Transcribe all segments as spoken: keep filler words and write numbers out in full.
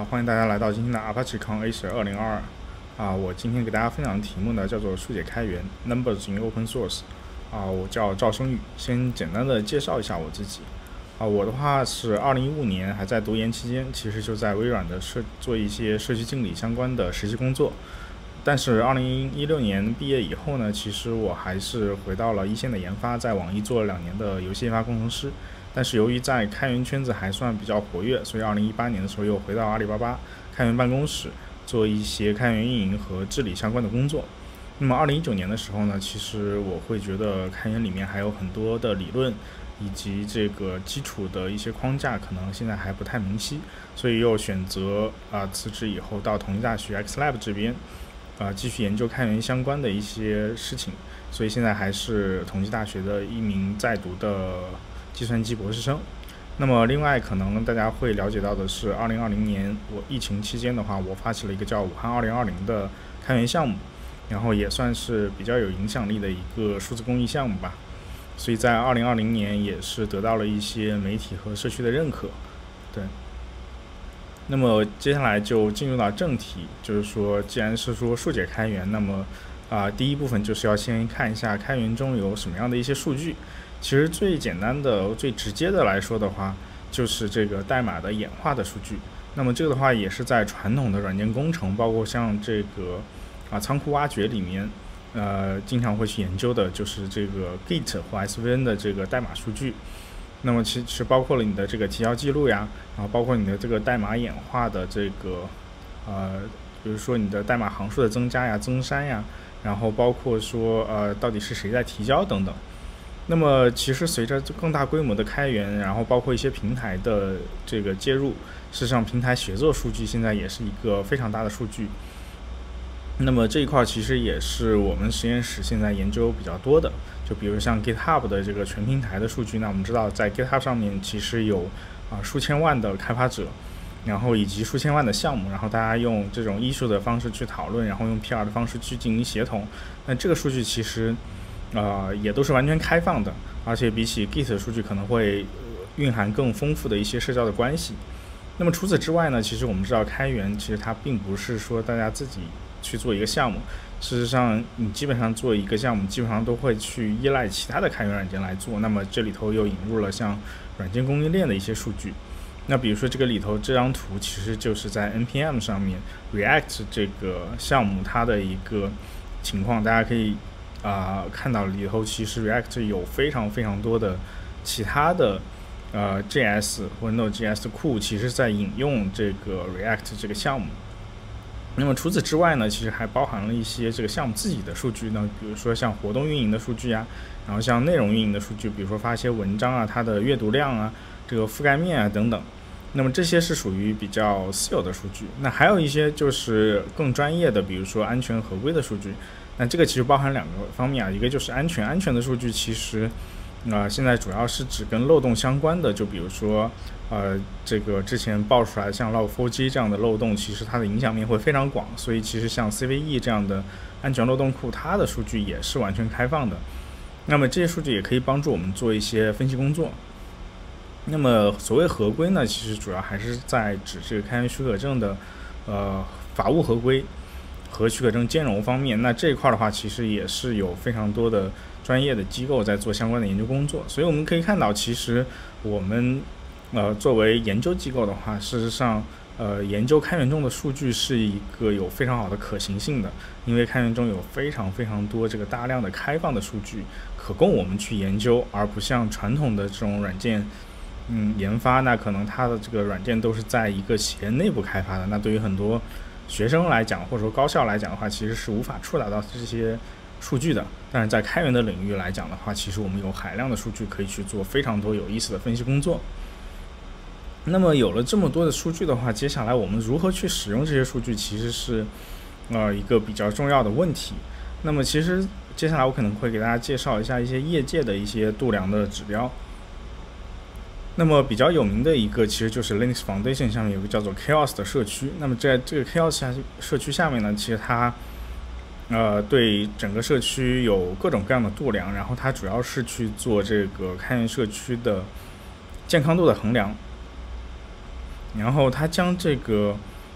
欢迎大家来到今天的 Apache Con A 十二零二二啊！我今天给大家分享的题目呢叫做数解开源 Numbers in Open Source 啊，我叫赵生宇。先简单的介绍一下我自己啊，我的话是二零一五年还在读研期间，其实就在微软的社做一些社区经理相关的实习工作。但是二零一六年毕业以后呢，其实我还是回到了一线的研发，在网易做了两年的游戏研发工程师。但是由于在开源圈子还算比较活跃，所以二零一八年的时候又回到阿里巴巴开源办公室做一些开源运营和治理相关的工作。那么二零一九年的时候呢，其实我会觉得开源里面还有很多的理论以及这个基础的一些框架可能现在还不太明晰，所以又选择啊、呃、辞职以后到同济大学 X Lab 这边啊、呃、继续研究开源相关的一些事情，所以现在还是同济大学的一名在读的计算机博士生。那么另外可能大家会了解到的是，二零二零年我疫情期间的话，我发起了一个叫武汉二零二零的开源项目，然后也算是比较有影响力的一个数字公益项目吧。所以在二零二零年也是得到了一些媒体和社区的认可。对，那么接下来就进入到正题，就是说既然是说数解开源，那么啊、呃、第一部分就是要先看一下开源中有什么样的一些数据。其实最简单的最直接的来说的话，就是这个代码的演化的数据。那么这个的话也是在传统的软件工程，包括像这个啊仓库挖掘里面呃经常会去研究的，就是这个 Git 或 S V N 的这个代码数据。那么其实包括了你的这个提交记录呀，然后包括你的这个代码演化的这个呃比如说你的代码行数的增加呀、增删呀，然后包括说呃到底是谁在提交等等。那么其实随着更大规模的开源，然后包括一些平台的这个介入，事实上平台协作数据现在也是一个非常大的数据。那么这一块其实也是我们实验室现在研究比较多的，就比如像 GitHub 的这个全平台的数据，那我们知道在 GitHub 上面其实有啊、呃、数千万的开发者，然后以及数千万的项目，然后大家用这种艺术的方式去讨论，然后用 P R 的方式去进行协同。那这个数据其实呃，也都是完全开放的，而且比起 Git 的数据可能会、呃、蕴含更丰富的一些社交的关系。那么除此之外呢，其实我们知道开源其实它并不是说大家自己去做一个项目，事实上你基本上做一个项目基本上都会去依赖其他的开源软件来做。那么这里头又引入了像软件供应链的一些数据。那比如说这个里头这张图其实就是在 N P M 上面 React 这个项目它的一个情况，大家可以啊、呃，看到里头其实 React 有非常非常多的其他的呃 J S 或者 Node.js 的库，其实在引用这个 React 这个项目。那么除此之外呢，其实还包含了一些这个项目自己的数据呢，比如说像活动运营的数据啊，然后像内容运营的数据，比如说发一些文章啊，它的阅读量啊，这个覆盖面啊等等。那么这些是属于比较私有的数据。那还有一些就是更专业的，比如说安全合规的数据。那这个其实包含两个方面啊，一个就是安全，安全的数据其实，呃，现在主要是指跟漏洞相关的，就比如说，呃，这个之前爆出来像 log 四 j 这样的漏洞，其实它的影响面会非常广，所以其实像 C V E 这样的安全漏洞库，它的数据也是完全开放的。那么这些数据也可以帮助我们做一些分析工作。那么所谓合规呢，其实主要还是在指这个开源许可证的，呃，法务合规和许可证兼容方面。那这一块的话，其实也是有非常多的专业的机构在做相关的研究工作。所以我们可以看到，其实我们呃作为研究机构的话，事实上呃研究开源中的数据是一个有非常好的可行性的，因为开源中有非常非常多这个大量的开放的数据可供我们去研究，而不像传统的这种软件嗯研发，那可能它的这个软件都是在一个企业内部开发的，那对于很多学生来讲，或者说高校来讲的话，其实是无法触达到这些数据的。但是在开源的领域来讲的话，其实我们有海量的数据可以去做非常多有意思的分析工作。那么有了这么多的数据的话，接下来我们如何去使用这些数据，其实是呃一个比较重要的问题。那么其实接下来我可能会给大家介绍一下一些业界的一些度量的指标。那么比较有名的一个其实就是 Linux Foundation 上面有个叫做 Chaos 的社区。那么在这个 Chaos 下社区下面呢，其实它呃对整个社区有各种各样的度量，然后它主要是去做这个开源社区的健康度的衡量。然后它将这个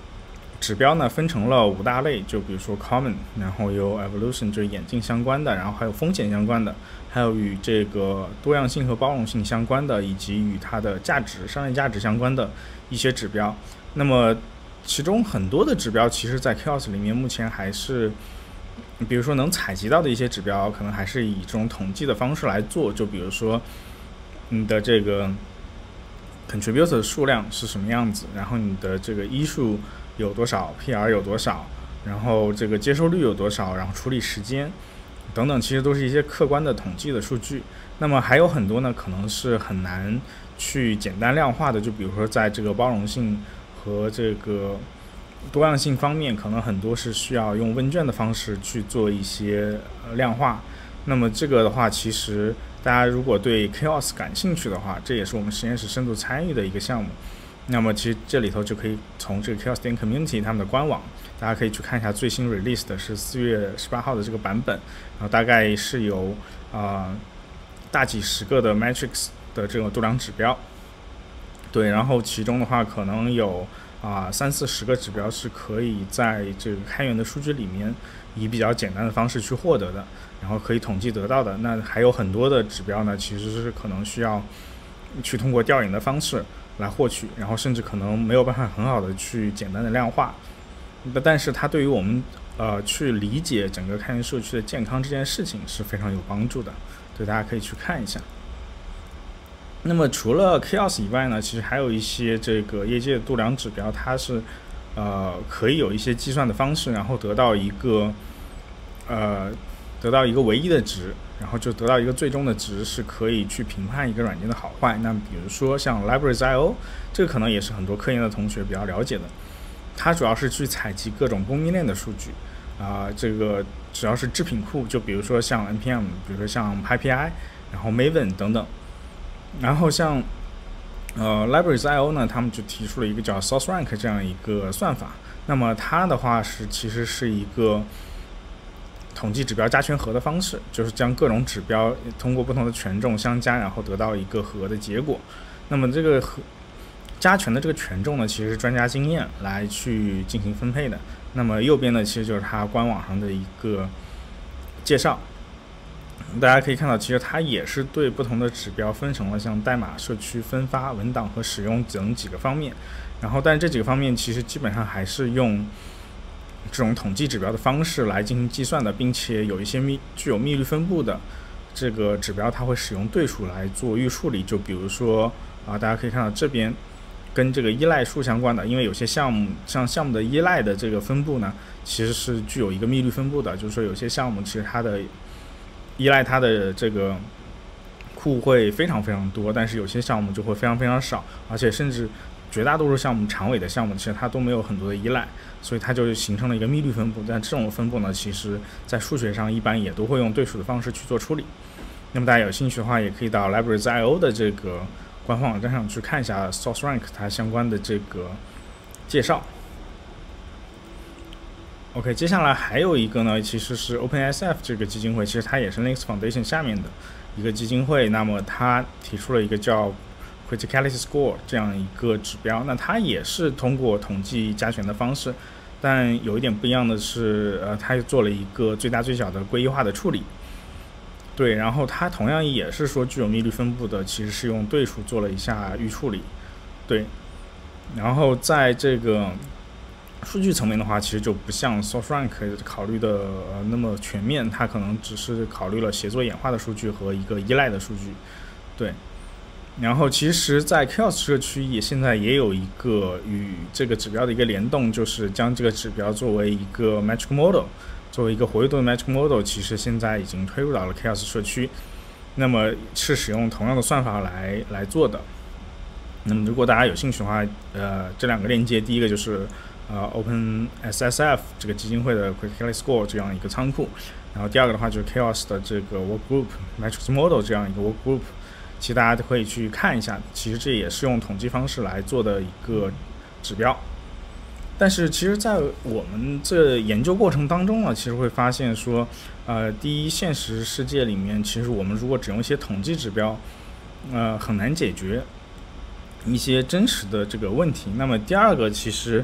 指标呢分成了五大类，就比如说 common， 然后有 evolution 就是演进相关的，然后还有风险相关的，还有与这个多样性和包容性相关的，以及与它的价值、商业价值相关的一些指标。那么其中很多的指标，其实在 Chaos 里面目前还是，比如说能采集到的一些指标，可能还是以这种统计的方式来做。就比如说你的这个 contributor 的数量是什么样子，然后你的这个医数有多少 ，P R 有多少，然后这个接受率有多少，然后处理时间等等，其实都是一些客观的统计的数据。那么还有很多呢，可能是很难去简单量化的，就比如说在这个包容性和这个多样性方面，可能很多是需要用问卷的方式去做一些量化。那么这个的话，其实大家如果对 Chaos 感兴趣的话，这也是我们实验室深度参与的一个项目。那么其实这里头就可以从这个 Chaos 点 Community 他们的官网，大家可以去看一下最新 release 的是四月十八号的这个版本，然后大概是有呃大几十个的 metrics 的这种度量指标。对，然后其中的话可能有啊、呃、三四十个指标是可以在这个开源的数据里面以比较简单的方式去获得的，然后可以统计得到的。那还有很多的指标呢，其实是可能需要去通过调研的方式来获取，然后甚至可能没有办法很好的去简单的量化。但是它对于我们呃去理解整个开源社区的健康这件事情是非常有帮助的，对，大家可以去看一下。那么除了 Chaos 以外呢，其实还有一些这个业界的度量指标，它是呃可以有一些计算的方式，然后得到一个呃得到一个唯一的值，然后就得到一个最终的值，是可以去评判一个软件的好坏。那比如说像 Libraries 点 I O， 这个可能也是很多科研的同学比较了解的，它主要是去采集各种供应链的数据啊、呃，这个只要是制品库，就比如说像 N P M， 比如说像 PyPI， 然后 Maven 等等。然后像呃 Libraries 点 I O 呢，他们就提出了一个叫 Source Rank 这样一个算法。那么它的话是其实是一个统计指标加权和的方式，就是将各种指标通过不同的权重相加，然后得到一个和的结果。那么这个和加权的这个权重呢，其实是专家经验来去进行分配的。那么右边呢，其实就是它官网上的一个介绍。大家可以看到，其实它也是对不同的指标分成了像代码、社区、分发、文档和使用等几个方面。然后，但是这几个方面其实基本上还是用这种统计指标的方式来进行计算的，并且有一些密具有密律分布的这个指标，它会使用对数来做预处理。就比如说啊，大家可以看到这边跟这个依赖数相关的，因为有些项目像项目的依赖的这个分布呢，其实是具有一个密律分布的，就是说有些项目其实它的依赖它的这个库会非常非常多，但是有些项目就会非常非常少，而且甚至绝大多数项目长尾的项目其实它都没有很多的依赖，所以它就形成了一个密律分布。但这种分布呢，其实在数学上一般也都会用对数的方式去做处理。那么大家有兴趣的话，也可以到 Libraries 点 I O 的这个官方网站上去看一下 Source Rank 它相关的这个介绍。OK， 接下来还有一个呢，其实是 OpenSF 这个基金会，其实它也是 Linux Foundation 下面的一个基金会。那么它提出了一个叫 Criticality Score 这样一个指标，那它也是通过统计加权的方式，但有一点不一样的是，呃，它做了一个最大最小的归一化的处理。对，然后它同样也是说具有密律分布的，其实是用对数做了一下预处理。对，然后在这个数据层面的话，其实就不像 Source Rank 考虑的、呃、那么全面，它可能只是考虑了协作演化的数据和一个依赖的数据。对，然后其实在 Chaos 社区也现在也有一个与这个指标的一个联动，就是将这个指标作为一个 Metric Model， 作为一个活跃度的 Metric Model， 其实现在已经推入到了 Chaos 社区，那么是使用同样的算法来来做的。那么如果大家有兴趣的话，呃，这两个链接，第一个就是呃 OpenSSF 这个基金会的 Criticality Score 这样一个仓库，然后第二个的话就是 Chaos 的这个 Work Group Metrics Model 这样一个 Work Group， 其实大家都可以去看一下，其实这也是用统计方式来做的一个指标。但是其实在我们这研究过程当中呢，其实会发现说，呃，第一，现实世界里面其实我们如果只用一些统计指标，呃，很难解决一些真实的这个问题。那么第二个，其实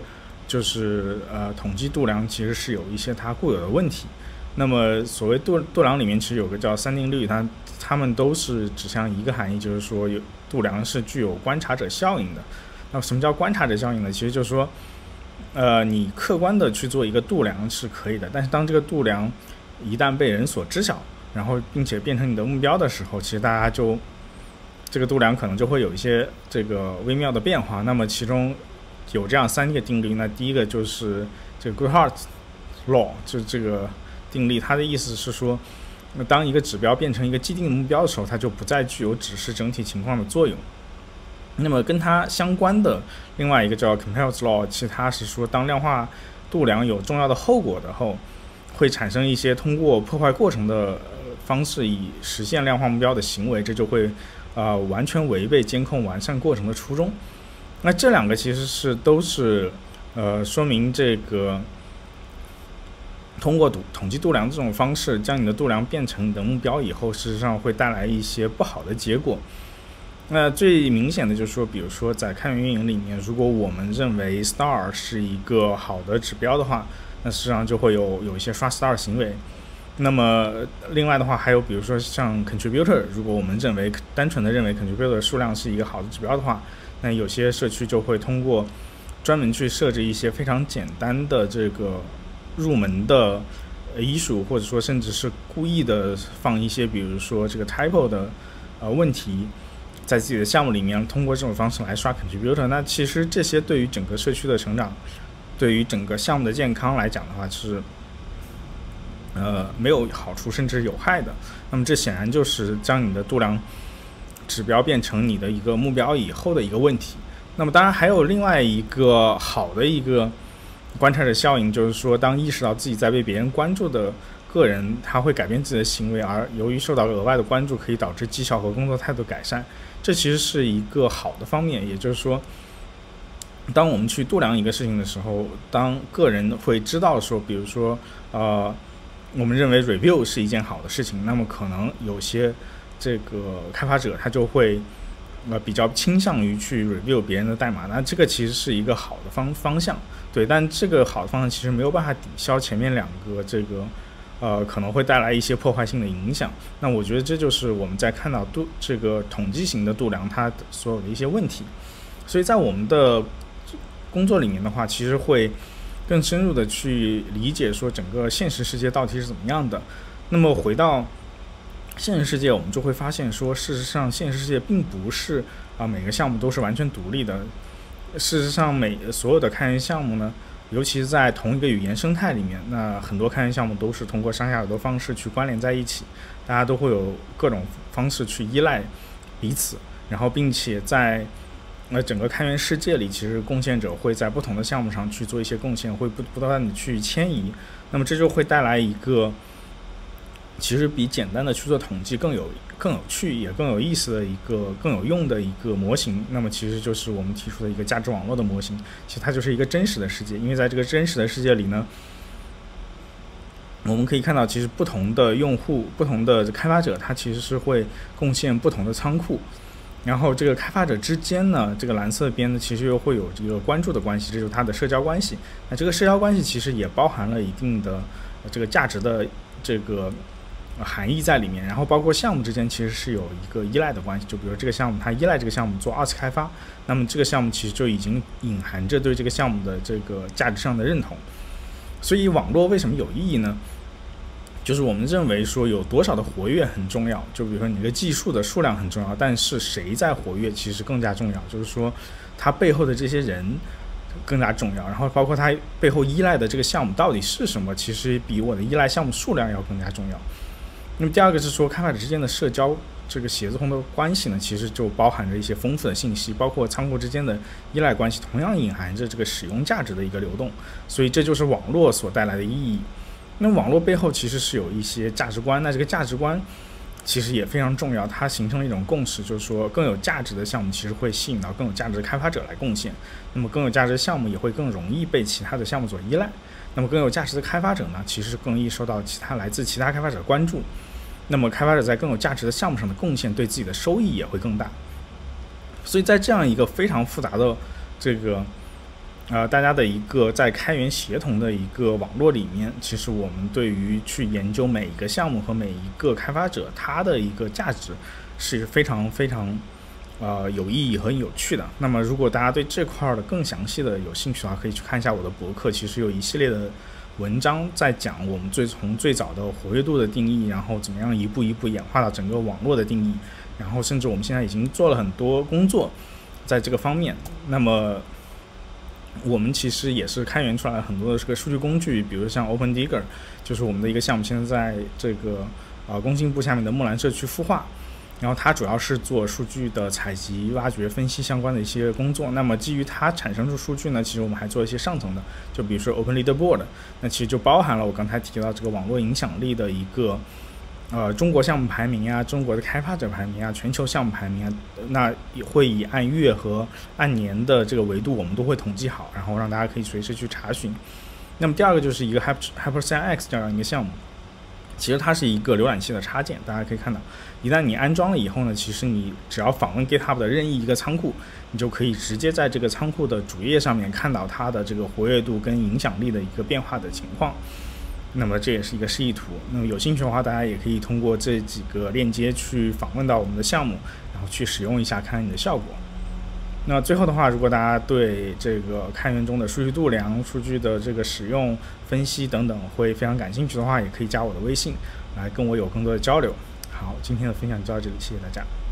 就是呃统计度量其实是有一些它固有的问题。那么所谓度度量里面其实有个叫三定律，它它们都是指向一个含义，就是说有度量是具有观察者效应的。那什么叫观察者效应呢？其实就是说，呃，你客观的去做一个度量是可以的，但是当这个度量一旦被人所知晓，然后并且变成你的目标的时候，其实大家就这个度量可能就会有一些这个微妙的变化。那么其中有这样三个定律，那第一个就是这个 Goodhart Law， 就是这个定律，它的意思是说，那当一个指标变成一个既定的目标的时候，它就不再具有指示整体情况的作用。那么跟它相关的另外一个叫 Compels Law， 其实它是说，当量化度量有重要的后果的后，会产生一些通过破坏过程的方式以实现量化目标的行为，这就会呃完全违背监控完善过程的初衷。那这两个其实是都是呃说明这个通过统计度量这种方式将你的度量变成你的目标以后，事实上会带来一些不好的结果。那最明显的就是说，比如说在开源运营里面，如果我们认为 star 是一个好的指标的话，那实际上就会有有一些刷 star 行为。那么另外的话，还有比如说像 contributor， 如果我们认为单纯的认为 contributor 数量是一个好的指标的话，那有些社区就会通过专门去设置一些非常简单的这个入门的医术，或者说甚至是故意的放一些比如说这个 typo 的呃问题在自己的项目里面，通过这种方式来刷 contributor。 那其实这些对于整个社区的成长，对于整个项目的健康来讲的话是呃没有好处，甚至有害的。那么这显然就是将你的度量指标变成你的一个目标以后的一个问题。那么当然还有另外一个好的一个观察者效应，就是说当意识到自己在被别人关注的个人，他会改变自己的行为，而由于受到额外的关注，可以导致绩效和工作态度改善。这其实是一个好的方面，也就是说，当我们去度量一个事情的时候，当个人会知道说，比如说，呃，我们认为 review 是一件好的事情，那么可能有些这个开发者他就会呃比较倾向于去 review 别人的代码，那这个其实是一个好的方方向，对，但这个好的方向其实没有办法抵消前面两个这个。呃，可能会带来一些破坏性的影响。那我觉得这就是我们在看到度这个统计型的度量它所有的一些问题。所以在我们的工作里面的话，其实会更深入的去理解说整个现实世界到底是怎么样的。那么回到现实世界，我们就会发现说，事实上现实世界并不是啊、呃、每个项目都是完全独立的。事实上，每所有的开源项目呢，尤其是在同一个语言生态里面，那很多开源项目都是通过上下游的方式去关联在一起，大家都会有各种方式去依赖彼此，然后并且在呃整个开源世界里，其实贡献者会在不同的项目上去做一些贡献，会不不断的去迁移，那么这就会带来一个其实比简单的去做统计更有更有趣也更有意思的一个更有用的一个模型。那么其实就是我们提出的一个价值网络的模型，其实它就是一个真实的世界。因为在这个真实的世界里呢，我们可以看到其实不同的用户不同的开发者他其实是会贡献不同的仓库，然后这个开发者之间呢，这个蓝色边呢其实又会有这个关注的关系，这就是它的社交关系。那这个社交关系其实也包含了一定的这个价值的这个含义在里面，然后包括项目之间其实是有一个依赖的关系，就比如这个项目它依赖这个项目做二次开发，那么这个项目其实就已经隐含着对这个项目的这个价值上的认同。所以网络为什么有意义呢？就是我们认为说有多少的活跃很重要，就比如说你的技术的数量很重要，但是谁在活跃其实更加重要，就是说它背后的这些人更加重要，然后包括它背后依赖的这个项目到底是什么，其实比我的依赖项目数量要更加重要。那么第二个是说开发者之间的社交这个协同的关系呢，其实就包含着一些丰富的信息，包括仓库之间的依赖关系同样隐含着这个使用价值的一个流动，所以这就是网络所带来的意义。那网络背后其实是有一些价值观，那这个价值观其实也非常重要，它形成了一种共识，就是说更有价值的项目其实会吸引到更有价值的开发者来贡献，那么更有价值的项目也会更容易被其他的项目所依赖，那么更有价值的开发者呢，其实更易受到其他来自其他开发者关注，那么开发者在更有价值的项目上的贡献对自己的收益也会更大。所以在这样一个非常复杂的这个呃，大家的一个在开源协同的一个网络里面，其实我们对于去研究每一个项目和每一个开发者，他的一个价值是非常非常呃有意义和有趣的。那么，如果大家对这块的更详细的有兴趣的话，可以去看一下我的博客，其实有一系列的文章在讲我们最从最早的活跃度的定义，然后怎么样一步一步演化到整个网络的定义，然后甚至我们现在已经做了很多工作在这个方面。那么我们其实也是开源出来了很多的这个数据工具，比如像 OpenDigger， 就是我们的一个项目，现在在这个呃工信部下面的木兰社区孵化，然后它主要是做数据的采集、挖掘、分析相关的一些工作。那么基于它产生出数据呢，其实我们还做一些上层的，就比如说 Open Leaderboard， 那其实就包含了我刚才提到这个网络影响力的一个呃，中国项目排名啊，中国的开发者排名啊，全球项目排名啊，那也会以按月和按年的这个维度，我们都会统计好，然后让大家可以随时去查询。那么第二个就是一个 HyperCX 这样一个项目，其实它是一个浏览器的插件，大家可以看到，一旦你安装了以后呢，其实你只要访问 GitHub 的任意一个仓库，你就可以直接在这个仓库的主页上面看到它的这个活跃度跟影响力的一个变化的情况。那么这也是一个示意图，那么有兴趣的话，大家也可以通过这几个链接去访问到我们的项目，然后去使用一下，看看你的效果。那最后的话，如果大家对这个开源中的数据度量、数据的这个使用、分析等等会非常感兴趣的话，也可以加我的微信来跟我有更多的交流。好，今天的分享就到这里，谢谢大家。